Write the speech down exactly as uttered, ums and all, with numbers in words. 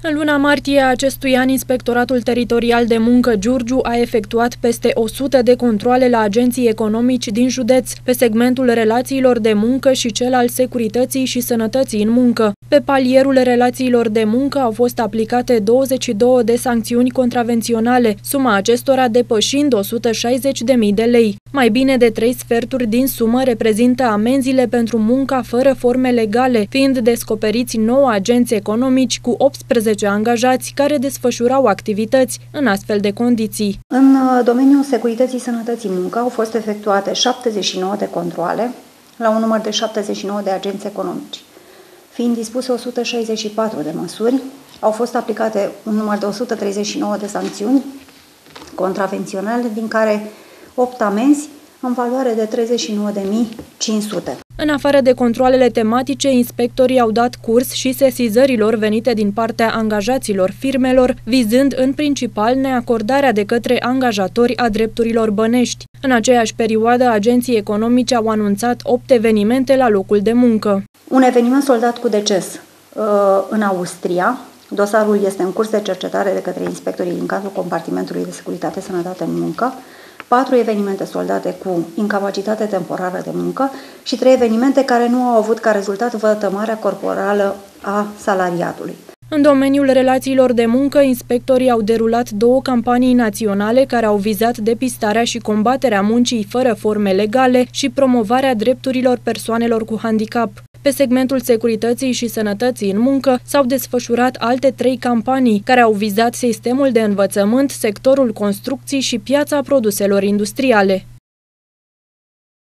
În luna martie a acestui an, Inspectoratul Teritorial de Muncă Giurgiu a efectuat peste o sută de controale la agenții economici din județ, pe segmentul relațiilor de muncă și cel al securității și sănătății în muncă. Pe palierul relațiilor de muncă au fost aplicate douăzeci și două de sancțiuni contravenționale, suma acestora depășind o sută șaizeci de mii de lei. Mai bine de trei sferturi din sumă reprezintă amenziile pentru munca fără forme legale, fiind descoperiți nouă agenți economici cu optsprezece angajați care desfășurau activități în astfel de condiții. În domeniul securității sănătății muncă au fost efectuate șaptezeci și nouă de controale la un număr de șaptezeci și nouă de agenți economici. Fiind dispuse o sută șaizeci și patru de măsuri, au fost aplicate un număr de o sută treizeci și nouă de sancțiuni contravenționale, din care opt amenzi în valoare de treizeci și nouă de mii cinci sute. În afară de controalele tematice, inspectorii au dat curs și sesizărilor venite din partea angajaților firmelor, vizând în principal neacordarea de către angajatori a drepturilor bănești. În aceeași perioadă, agenții economici au anunțat opt evenimente la locul de muncă. Un eveniment soldat cu deces în Austria. Dosarul este în curs de cercetare de către inspectorii din cadrul compartimentului de securitate sănătate în muncă. Patru evenimente soldate cu incapacitate temporară de muncă și trei evenimente care nu au avut ca rezultat vătămarea corporală a salariatului. În domeniul relațiilor de muncă, inspectorii au derulat două campanii naționale care au vizat depistarea și combaterea muncii fără forme legale și promovarea drepturilor persoanelor cu handicap. Pe segmentul securității și sănătății în muncă s-au desfășurat alte trei campanii care au vizat sistemul de învățământ, sectorul construcții și piața produselor industriale.